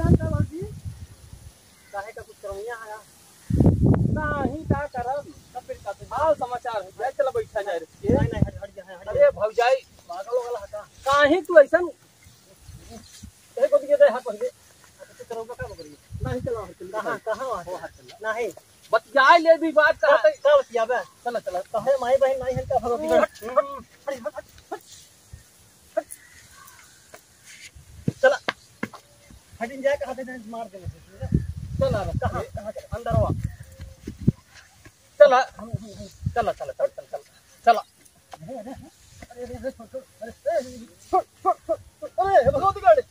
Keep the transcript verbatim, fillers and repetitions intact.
का बाजी काहे का कुछ करमिया है नहीं का करब सब फिर का हाल समाचार है जाए चला बैठा जाए रे नहीं नहीं हट हट जा हट अरे भौजाई पागल वाला हटा काहे तू ऐसन ए को दिए दे हाथ पकड़ तू करोगे का बकरी नहीं चला कहां कहां हो हाथ चला नहीं बतियाए ले भी बात का का का बतियाबे चला चला कहे माई बहन नहीं है का भगवती चला हटिन जाए का हाथे मार देने चला कहां अंदर आ चला चला चला चला चला चला अरे अरे छोड़ छोड़ अरे भगवती गाड़ी